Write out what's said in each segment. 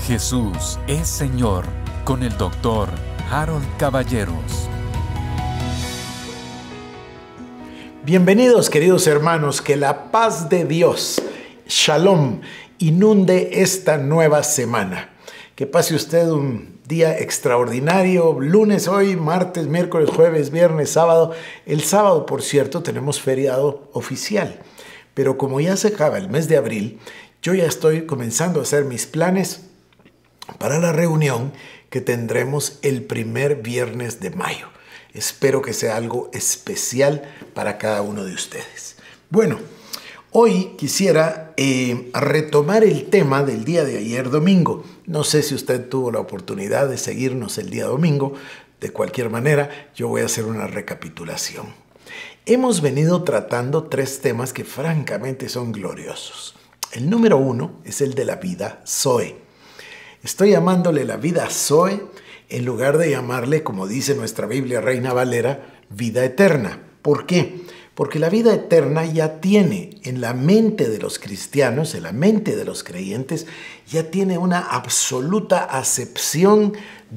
Jesús es Señor con el Dr. Harold Caballeros. Bienvenidos, queridos hermanos, que la paz de Dios, Shalom, inunde esta nueva semana. Que pase usted un día extraordinario, lunes hoy, martes, miércoles, jueves, viernes, sábado. El sábado, por cierto, tenemos feriado oficial. Pero como ya se acaba el mes de abril, yo ya estoy comenzando a hacer mis planes para la reunión que tendremos el primer viernes de mayo. Espero que sea algo especial para cada uno de ustedes. Bueno, hoy quisiera retomar el tema del día de ayer domingo. No sé si usted tuvo la oportunidad de seguirnos el día domingo. De cualquier manera, yo voy a hacer una recapitulación. Hemos venido tratando tres temas que francamente son gloriosos. El número uno es el de la vida Zoe. Estoy llamándole la vida Zoe en lugar de llamarle, como dice nuestra Biblia Reina Valera, vida eterna. ¿Por qué? Porque la vida eterna ya tiene en la mente de los cristianos, en la mente de los creyentes, ya tiene una absoluta acepción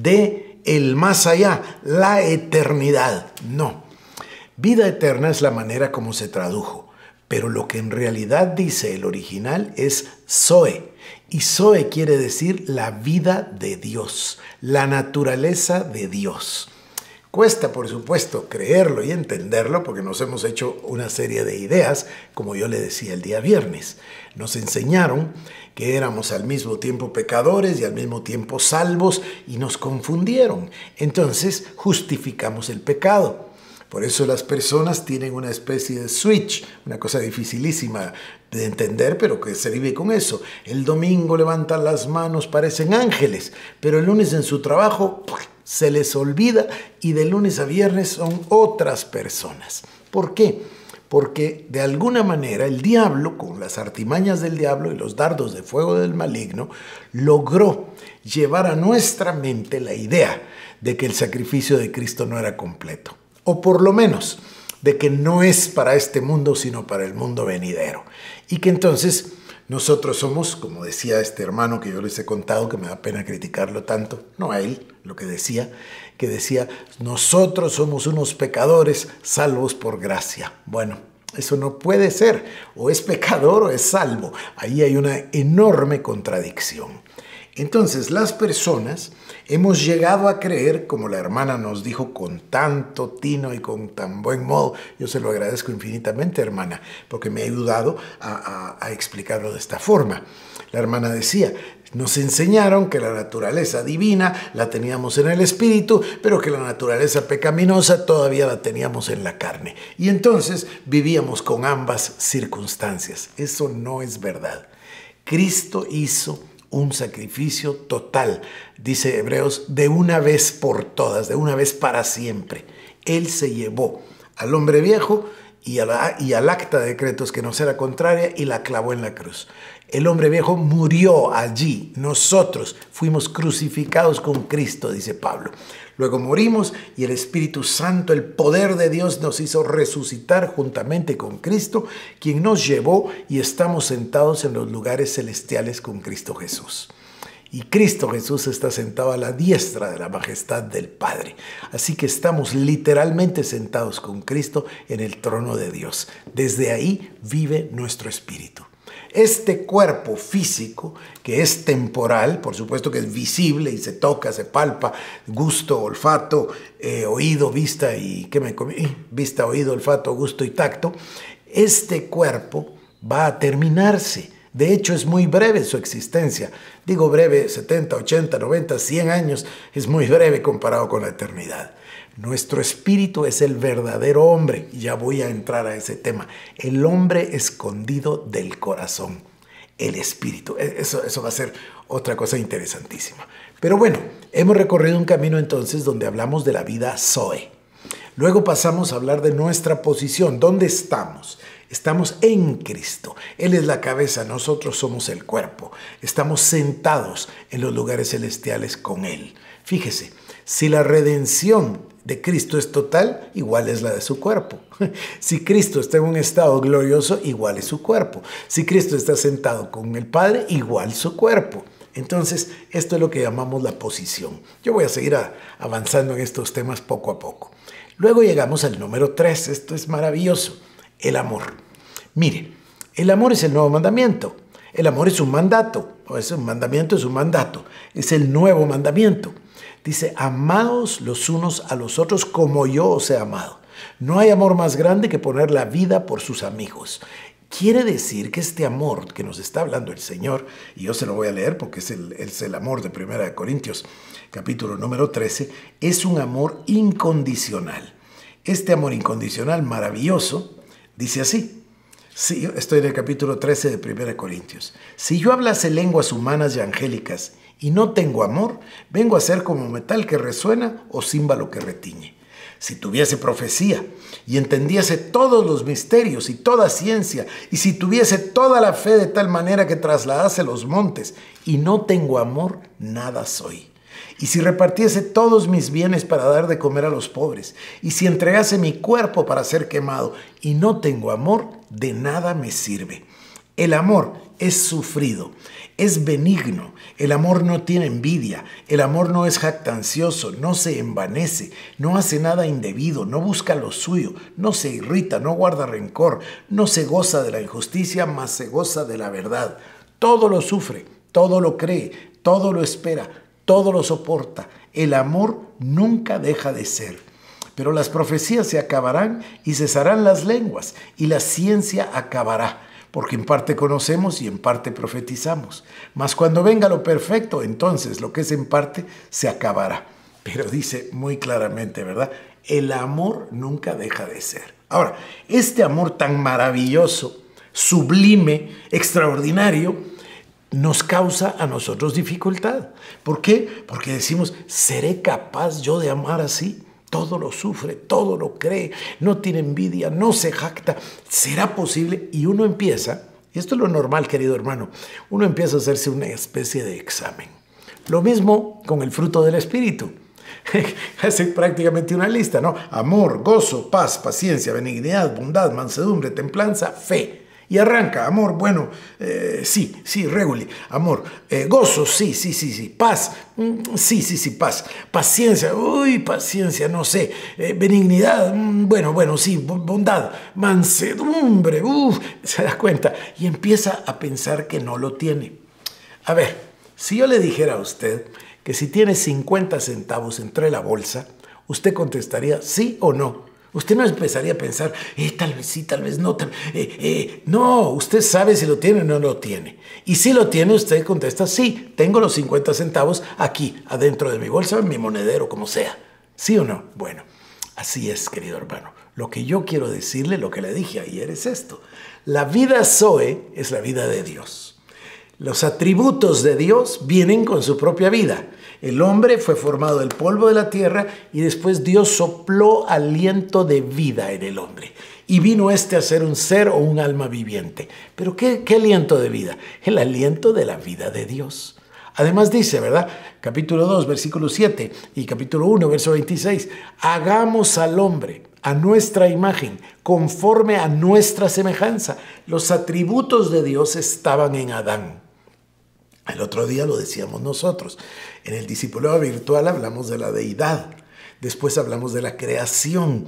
de el más allá, la eternidad. No. Vida eterna es la manera como se tradujo, pero lo que en realidad dice el original es Zoe. Y Zoe quiere decir la vida de Dios, la naturaleza de Dios. Cuesta, por supuesto, creerlo y entenderlo porque nos hemos hecho una serie de ideas, como yo le decía el día viernes. Nos enseñaron que éramos al mismo tiempo pecadores y al mismo tiempo salvos y nos confundieron. Entonces justificamos el pecado. Por eso las personas tienen una especie de switch, una cosa dificilísima de entender, pero que se vive con eso. El domingo levantan las manos, parecen ángeles, pero el lunes en su trabajo se les olvida y de lunes a viernes son otras personas. ¿Por qué? Porque de alguna manera el diablo, con las artimañas del diablo y los dardos de fuego del maligno, logró llevar a nuestra mente la idea de que el sacrificio de Cristo no era completo. O por lo menos de que no es para este mundo, sino para el mundo venidero. Y que entonces nosotros somos, como decía este hermano que yo les he contado, que me da pena criticarlo tanto, no a él, lo que decía, nosotros somos unos pecadores salvos por gracia. Bueno, eso no puede ser, o es pecador o es salvo. Ahí hay una enorme contradicción. Entonces, las personas hemos llegado a creer, como la hermana nos dijo con tanto tino y con tan buen modo, yo se lo agradezco infinitamente, hermana, porque me ha ayudado a explicarlo de esta forma. La hermana decía, nos enseñaron que la naturaleza divina la teníamos en el espíritu, pero que la naturaleza pecaminosa todavía la teníamos en la carne. Y entonces vivíamos con ambas circunstancias. Eso no es verdad. Cristo hizo un sacrificio total, dice Hebreos, de una vez por todas, de una vez para siempre. Él se llevó al hombre viejo y al acta de decretos que nos era contraria y la clavó en la cruz. El hombre viejo murió allí. Nosotros fuimos crucificados con Cristo, dice Pablo. Luego morimos y el Espíritu Santo, el poder de Dios, nos hizo resucitar juntamente con Cristo, quien nos llevó y estamos sentados en los lugares celestiales con Cristo Jesús. Y Cristo Jesús está sentado a la diestra de la majestad del Padre. Así que estamos literalmente sentados con Cristo en el trono de Dios. Desde ahí vive nuestro espíritu. Este cuerpo físico, que es temporal, por supuesto que es visible y se toca, se palpa, gusto, olfato, oído, vista y vista, oído, olfato, gusto y tacto, este cuerpo va a terminarse. De hecho, es muy breve su existencia. Digo breve, 70, 80, 90, 100 años, es muy breve comparado con la eternidad. Nuestro espíritu es el verdadero hombre. Ya voy a entrar a ese tema. El hombre escondido del corazón. El espíritu. Eso va a ser otra cosa interesantísima. Pero bueno, hemos recorrido un camino entonces donde hablamos de la vida Zoe. Luego pasamos a hablar de nuestra posición. ¿Dónde estamos? Estamos en Cristo. Él es la cabeza, nosotros somos el cuerpo. Estamos sentados en los lugares celestiales con Él. Fíjese, si la redención de Cristo es total, igual es la de su cuerpo. Si Cristo está en un estado glorioso, igual es su cuerpo. Si Cristo está sentado con el Padre, igual su cuerpo. Entonces, esto es lo que llamamos la posición. Yo voy a seguir avanzando en estos temas poco a poco. Luego llegamos al número 3. Esto es maravilloso. El amor. Mire, el amor es el nuevo mandamiento. El amor es un mandato. O es un mandamiento, es un mandato. Es el nuevo mandamiento. Dice, amaos los unos a los otros como yo os he amado. No hay amor más grande que poner la vida por sus amigos. Quiere decir que este amor que nos está hablando el Señor, y yo se lo voy a leer porque es el amor de 1 Corintios, capítulo número 13, es un amor incondicional. Este amor incondicional maravilloso dice así. Sí, estoy en el capítulo 13 de 1 Corintios. Si yo hablase lenguas humanas y angélicas y no tengo amor, vengo a ser como metal que resuena o címbalo que retiñe. Si tuviese profecía y entendiese todos los misterios y toda ciencia, y si tuviese toda la fe de tal manera que trasladase los montes, y no tengo amor, nada soy. Y si repartiese todos mis bienes para dar de comer a los pobres, y si entregase mi cuerpo para ser quemado, y no tengo amor, de nada me sirve. El amor es sufrido, es benigno, el amor no tiene envidia, el amor no es jactancioso, no se envanece, no hace nada indebido, no busca lo suyo, no se irrita, no guarda rencor, no se goza de la injusticia, mas se goza de la verdad. Todo lo sufre, todo lo cree, todo lo espera, todo lo soporta. El amor nunca deja de ser. Pero las profecías se acabarán y cesarán las lenguas, y la ciencia acabará. Porque en parte conocemos y en parte profetizamos. Mas cuando venga lo perfecto, entonces lo que es en parte se acabará. Pero dice muy claramente, ¿verdad? El amor nunca deja de ser. Ahora, este amor tan maravilloso, sublime, extraordinario, nos causa a nosotros dificultad. ¿Por qué? Porque decimos, ¿seré capaz yo de amar así? Todo lo sufre, todo lo cree, no tiene envidia, no se jacta. ¿Será posible? Y uno empieza, y esto es lo normal, querido hermano, uno empieza a hacerse una especie de examen. Lo mismo con el fruto del Espíritu. Hace prácticamente una lista, ¿no? Amor, gozo, paz, paciencia, benignidad, bondad, mansedumbre, templanza, fe. Y arranca, amor, bueno, sí, reguli, amor, gozo, sí, paz, sí, paz, paciencia, paciencia, no sé, benignidad, bueno, sí, bondad, mansedumbre, se da cuenta, y empieza a pensar que no lo tiene. A ver, si yo le dijera a usted que si tiene 50 centavos entre la bolsa, usted contestaría sí o no. Usted no empezaría a pensar, tal vez sí, tal vez no. No, usted sabe si lo tiene o no lo tiene. Y si lo tiene, usted contesta, sí, tengo los 50 centavos aquí, adentro de mi bolsa, en mi monedero, como sea. ¿Sí o no? Bueno, así es, querido hermano. Lo que yo quiero decirle, lo que le dije ayer es esto. La vida Zoe es la vida de Dios. Los atributos de Dios vienen con su propia vida. El hombre fue formado del polvo de la tierra y después Dios sopló aliento de vida en el hombre. Y vino a ser un ser o un alma viviente. ¿Pero qué aliento de vida? El aliento de la vida de Dios. Además dice, ¿verdad? Capítulo 2, versículo 7 y capítulo 1, verso 26. Hagamos al hombre a nuestra imagen, conforme a nuestra semejanza. Los atributos de Dios estaban en Adán. El otro día lo decíamos nosotros. En el discipulado virtual hablamos de la deidad. Después hablamos de la creación.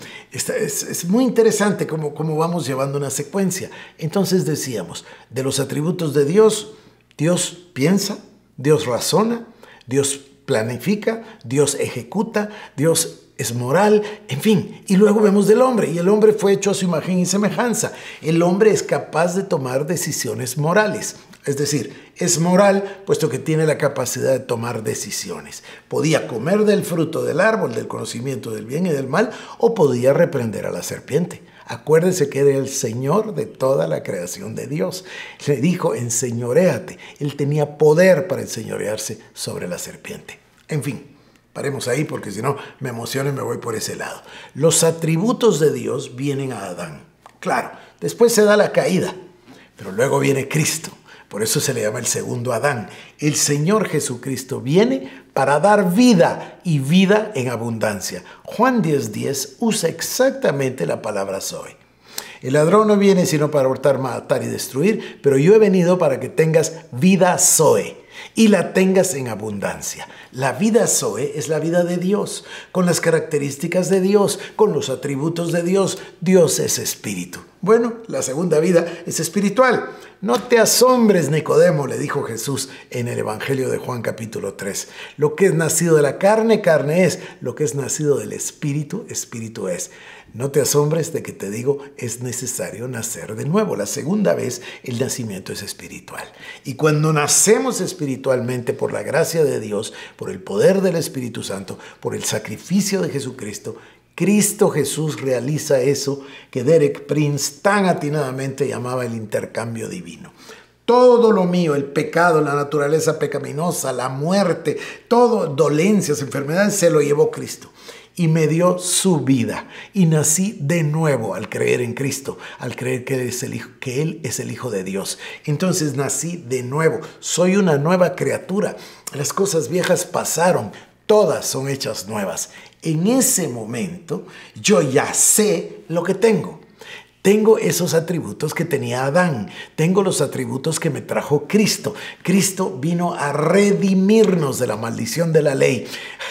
Es muy interesante cómo vamos llevando una secuencia. Entonces decíamos, de los atributos de Dios, Dios piensa, Dios razona, Dios planifica, Dios ejecuta, Dios es moral, en fin. Y luego vemos del hombre, y el hombre fue hecho a su imagen y semejanza. El hombre es capaz de tomar decisiones morales. Es decir, es moral puesto que tiene la capacidad de tomar decisiones. Podía comer del fruto del árbol del conocimiento del bien y del mal o podía reprender a la serpiente. Acuérdese que era el Señor de toda la creación de Dios. Le dijo, enseñoréate. Él tenía poder para enseñorearse sobre la serpiente. En fin, paremos ahí porque si no me emociono y me voy por ese lado. Los atributos de Dios vienen a Adán. Claro, después se da la caída, pero luego viene Cristo. Por eso se le llama el segundo Adán. El Señor Jesucristo viene para dar vida y vida en abundancia. Juan 10:10 usa exactamente la palabra Zoe. El ladrón no viene sino para hurtar, matar y destruir, pero yo he venido para que tengas vida Zoe. y la tengas en abundancia. La vida Zoe es la vida de Dios, con las características de Dios, con los atributos de Dios. Dios es espíritu. Bueno, la segunda vida es espiritual. No te asombres, Nicodemo, le dijo Jesús en el Evangelio de Juan capítulo 3. Lo que es nacido de la carne, carne es. Lo que es nacido del espíritu, espíritu es. No te asombres de que te digo, es necesario nacer de nuevo. La segunda vez, el nacimiento es espiritual. Y cuando nacemos espiritualmente por la gracia de Dios, por el poder del Espíritu Santo, por el sacrificio de Jesucristo, Cristo Jesús realiza eso que Derek Prince tan atinadamente llamaba el intercambio divino. Todo lo mío, el pecado, la naturaleza pecaminosa, la muerte, todo, dolencias, enfermedades, se lo llevó Cristo. Y me dio su vida. Y nací de nuevo al creer en Cristo, al creer que Él es el Hijo de Dios. Entonces nací de nuevo. Soy una nueva criatura. Las cosas viejas pasaron. Todas son hechas nuevas. En ese momento yo ya sé lo que tengo. Tengo esos atributos que tenía Adán. Tengo los atributos que me trajo Cristo. Cristo vino a redimirnos de la maldición de la ley.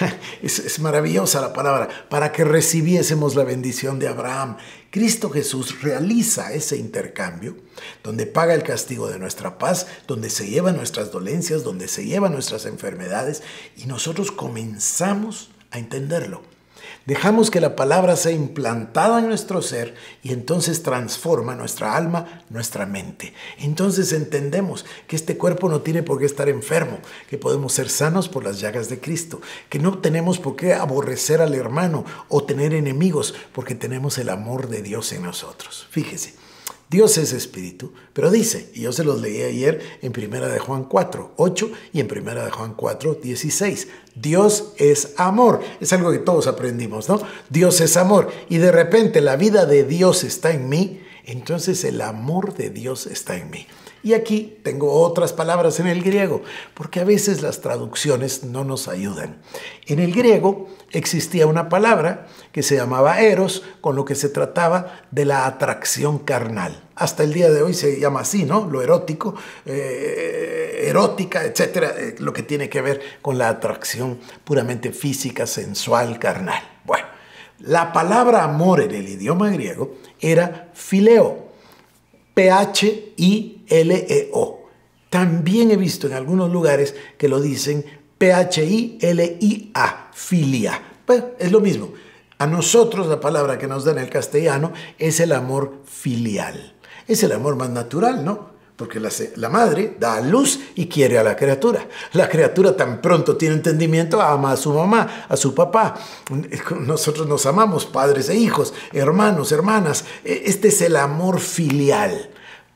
Es maravillosa la palabra. Para que recibiésemos la bendición de Abraham. Cristo Jesús realiza ese intercambio, donde paga el castigo de nuestra paz, donde se llevan nuestras dolencias, donde se llevan nuestras enfermedades, y nosotros comenzamos a entenderlo. Dejamos que la palabra sea implantada en nuestro ser y entonces transforma nuestra alma, nuestra mente. Entonces entendemos que este cuerpo no tiene por qué estar enfermo, que podemos ser sanos por las llagas de Cristo, que no tenemos por qué aborrecer al hermano o tener enemigos porque tenemos el amor de Dios en nosotros. Fíjese. Dios es espíritu, pero dice, y yo se los leí ayer en 1 de Juan 4, 8 y en 1 de Juan 4, 16. Dios es amor. Es algo que todos aprendimos, ¿no? Dios es amor. Y de repente la vida de Dios está en mí, entonces el amor de Dios está en mí. Y aquí tengo otras palabras en el griego, porque a veces las traducciones no nos ayudan. En el griego existía una palabra que se llamaba eros, con lo que se trataba de la atracción carnal. Hasta el día de hoy se llama así, ¿no? Lo erótico, erótica, etcétera, lo que tiene que ver con la atracción puramente física, sensual, carnal. Bueno, la palabra amor en el idioma griego era phileo. P-H-I-L-E-O. También he visto en algunos lugares que lo dicen P-H-I-L-I-A, filia. Bueno, es lo mismo. A nosotros la palabra que nos da en el castellano es el amor filial. Es el amor más natural, ¿no? Porque la madre da a luz y quiere a la criatura. La criatura tan pronto tiene entendimiento, ama a su mamá, a su papá. Nosotros nos amamos, padres e hijos, hermanos, hermanas. Este es el amor filial.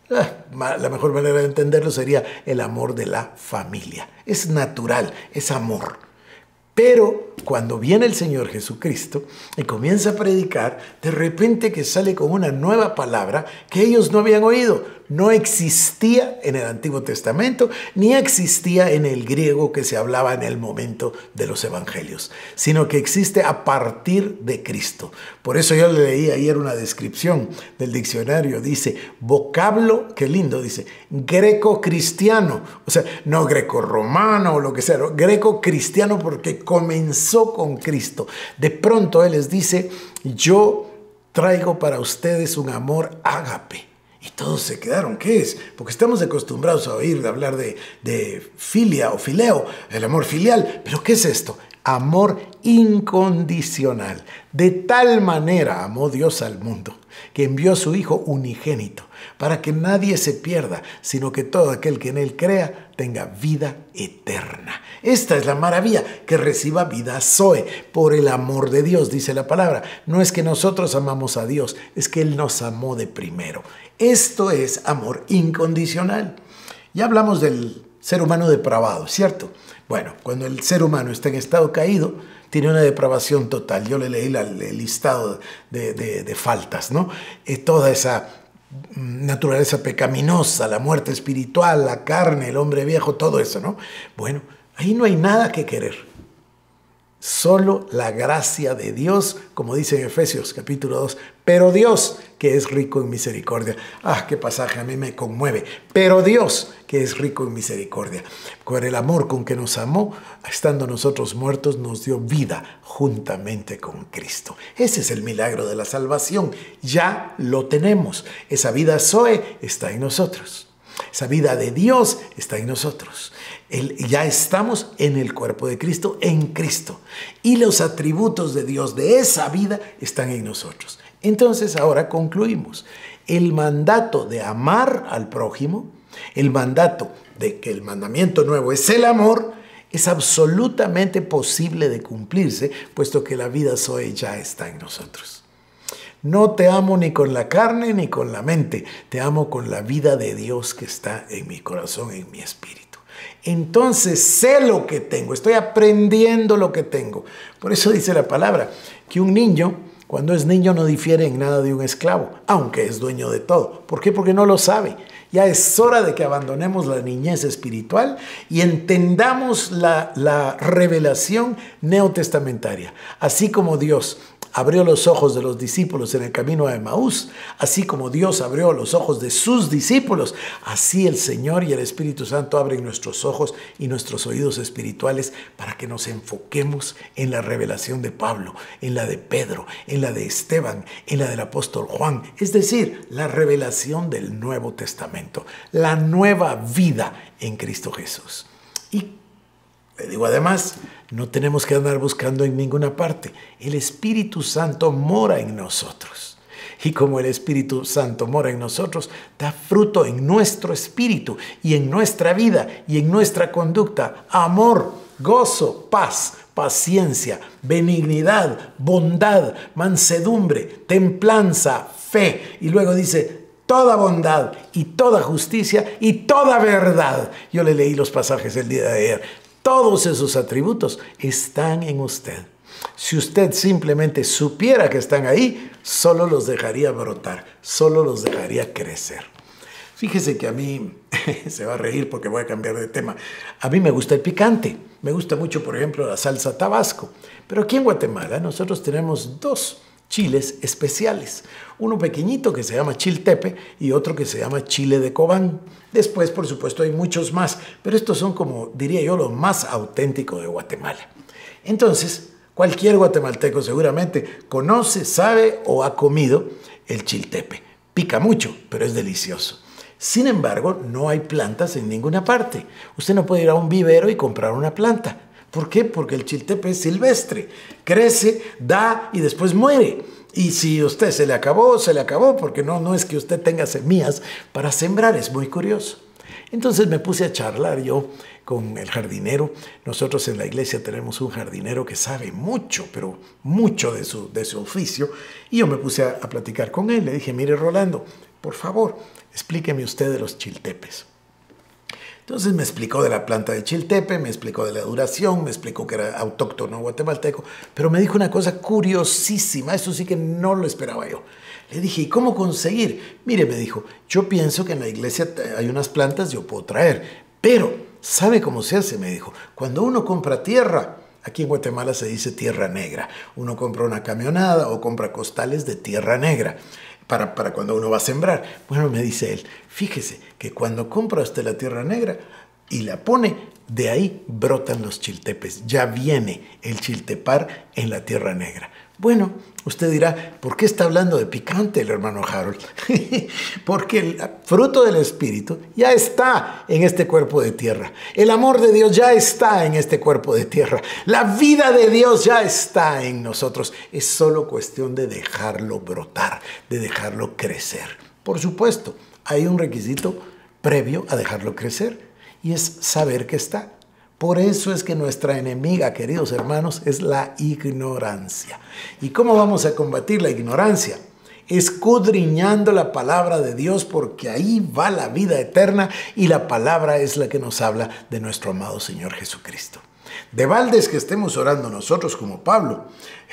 La mejor manera de entenderlo sería el amor de la familia. Es natural, es amor. Pero cuando viene el Señor Jesucristo y comienza a predicar, de repente que sale con una nueva palabra que ellos no habían oído. No existía en el Antiguo Testamento, ni existía en el griego que se hablaba en el momento de los evangelios, sino que existe a partir de Cristo. Por eso yo le leí ayer una descripción del diccionario. Dice, vocablo, qué lindo, dice, greco-cristiano. O sea, no greco-romano o lo que sea, no, greco-cristiano porque comenzó con Cristo. De pronto Él les dice, yo traigo para ustedes un amor ágape. Y todos se quedaron, ¿qué es? Porque estamos acostumbrados a oír hablar de filia o fileo, el amor filial. ¿Pero qué es esto? Amor incondicional. De tal manera amó Dios al mundo, que envió a su Hijo unigénito, para que nadie se pierda, sino que todo aquel que en Él crea tenga vida eterna. Esta es la maravilla, que reciba vida Zoe, por el amor de Dios, dice la palabra. No es que nosotros amamos a Dios, es que Él nos amó de primero. Esto es amor incondicional. Ya hablamos del ser humano depravado, ¿cierto? Bueno, cuando el ser humano está en estado caído, tiene una depravación total. Yo le leí el listado de faltas, ¿no? Toda esa naturaleza pecaminosa, la muerte espiritual, la carne, el hombre viejo, todo eso, ¿no? Bueno, ahí no hay nada que querer. Solo la gracia de Dios, como dice en Efesios capítulo 2, Pero Dios, que es rico en misericordia. Ah, qué pasaje a mí me conmueve. Pero Dios, que es rico en misericordia, por el amor con que nos amó, estando nosotros muertos, nos dio vida juntamente con Cristo. Ese es el milagro de la salvación. Ya lo tenemos. Esa vida Zoe está en nosotros. Esa vida de Dios está en nosotros. Ya estamos en el cuerpo de Cristo, en Cristo. Y los atributos de Dios, de esa vida, están en nosotros. Entonces ahora concluimos. El mandato de amar al prójimo, el mandato de que el mandamiento nuevo es el amor, es absolutamente posible de cumplirse, puesto que la vida Zoe ya está en nosotros. No te amo ni con la carne ni con la mente, te amo con la vida de Dios que está en mi corazón, en mi espíritu. Entonces sé lo que tengo, estoy aprendiendo lo que tengo. Por eso dice la palabra que un niño, cuando es niño, no difiere en nada de un esclavo, aunque es dueño de todo. ¿Por qué? Porque no lo sabe. Ya es hora de que abandonemos la niñez espiritual y entendamos la revelación neotestamentaria. Así como Dios abrió los ojos de los discípulos en el camino a Emaús, así como Dios abrió los ojos de sus discípulos, así el Señor y el Espíritu Santo abren nuestros ojos y nuestros oídos espirituales para que nos enfoquemos en la revelación de Pablo, en la de Pedro, en la de Esteban, en la del apóstol Juan, es decir, la revelación del Nuevo Testamento, la nueva vida en Cristo Jesús. Y le digo además, no tenemos que andar buscando en ninguna parte. El Espíritu Santo mora en nosotros. Y como el Espíritu Santo mora en nosotros, da fruto en nuestro espíritu y en nuestra vida y en nuestra conducta. Amor, gozo, paz, paciencia, benignidad, bondad, mansedumbre, templanza, fe. Y luego dice, toda bondad y toda justicia y toda verdad. Yo le leí los pasajes el día de ayer. Todos esos atributos están en usted. Si usted simplemente supiera que están ahí, solo los dejaría brotar, solo los dejaría crecer. Fíjese que a mí, se va a reír porque voy a cambiar de tema, a mí me gusta el picante. Me gusta mucho, por ejemplo, la salsa Tabasco. Pero aquí en Guatemala nosotros tenemos dos chiles especiales. Uno pequeñito que se llama chiltepe y otro que se llama chile de Cobán. Después, por supuesto, hay muchos más, pero estos son, como diría yo, lo más auténtico de Guatemala. Entonces, cualquier guatemalteco seguramente conoce, sabe o ha comido el chiltepe. Pica mucho, pero es delicioso. Sin embargo, no hay plantas en ninguna parte. Usted no puede ir a un vivero y comprar una planta. ¿Por qué? Porque el chiltepe es silvestre, crece, da y después muere. Y si usted se le acabó, porque no es que usted tenga semillas para sembrar, es muy curioso. Entonces me puse a charlar yo con el jardinero. Nosotros en la iglesia tenemos un jardinero que sabe mucho, pero mucho de su oficio. Y yo me puse a platicar con él. Le dije, mire Rolando, por favor, explíqueme usted de los chiltepes. Entonces me explicó de la planta de chiltepe, me explicó de la duración, me explicó que era autóctono guatemalteco, pero me dijo una cosa curiosísima, eso sí que no lo esperaba yo. Le dije, ¿y cómo conseguir? Mire, me dijo, yo pienso que en la iglesia hay unas plantas, yo puedo traer, pero ¿sabe cómo se hace? Me dijo, cuando uno compra tierra, aquí en Guatemala se dice tierra negra, uno compra una camionada o compra costales de tierra negra. Para cuando uno va a sembrar. Bueno, me dice él, fíjese que cuando compra usted la tierra negra y la pone, de ahí brotan los chiltepes. Ya viene el chiltepar en la tierra negra. Bueno, usted dirá, ¿por qué está hablando de picante el hermano Harold? Porque el fruto del Espíritu ya está en este cuerpo de tierra. El amor de Dios ya está en este cuerpo de tierra. La vida de Dios ya está en nosotros. Es solo cuestión de dejarlo brotar, de dejarlo crecer. Por supuesto, hay un requisito previo a dejarlo crecer y es saber que está. Por eso es que nuestra enemiga, queridos hermanos, es la ignorancia. ¿Y cómo vamos a combatir la ignorancia? Escudriñando la palabra de Dios, porque ahí va la vida eterna y la palabra es la que nos habla de nuestro amado Señor Jesucristo. De balde es que estemos orando nosotros como Pablo.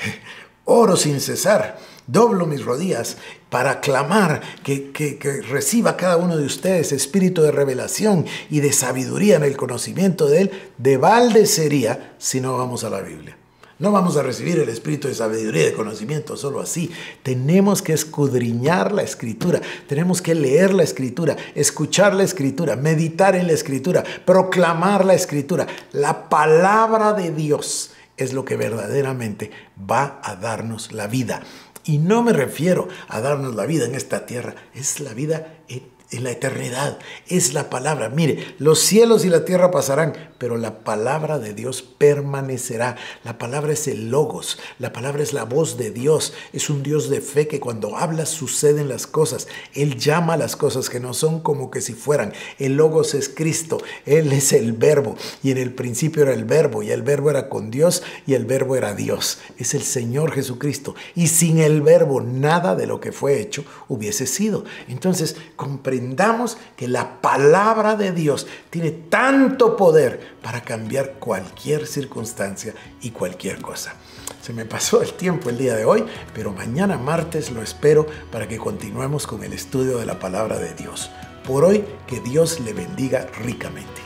Oro sin cesar, doblo mis rodillas para clamar que reciba cada uno de ustedes espíritu de revelación y de sabiduría en el conocimiento de Él. De balde sería si no vamos a la Biblia. No vamos a recibir el espíritu de sabiduría y de conocimiento solo así. Tenemos que escudriñar la Escritura, tenemos que leer la Escritura, escuchar la Escritura, meditar en la Escritura, proclamar la Escritura. La palabra de Dios es lo que verdaderamente va a darnos la vida. Y no me refiero a darnos la vida en esta tierra, es la vida en la eternidad, es la palabra. Mire, los cielos y la tierra pasarán, pero la palabra de Dios permanecerá. La palabra es el Logos, la palabra es la voz de Dios. Es un Dios de fe que cuando habla suceden las cosas. Él llama a las cosas que no son como que si fueran. El Logos es Cristo, Él es el Verbo, y en el principio era el Verbo, y el Verbo era con Dios, y el Verbo era Dios. Es el Señor Jesucristo, y sin el Verbo nada de lo que fue hecho hubiese sido. Entonces, comprendamos que la palabra de Dios tiene tanto poder para cambiar cualquier circunstancia y cualquier cosa. Se me pasó el tiempo el día de hoy, pero mañana martes lo espero para que continuemos con el estudio de la palabra de Dios. Por hoy, que Dios le bendiga ricamente.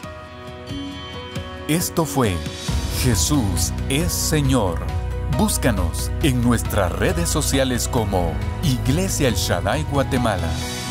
Esto fue Jesús es Señor. Búscanos en nuestras redes sociales como Iglesia El Shaddai Guatemala.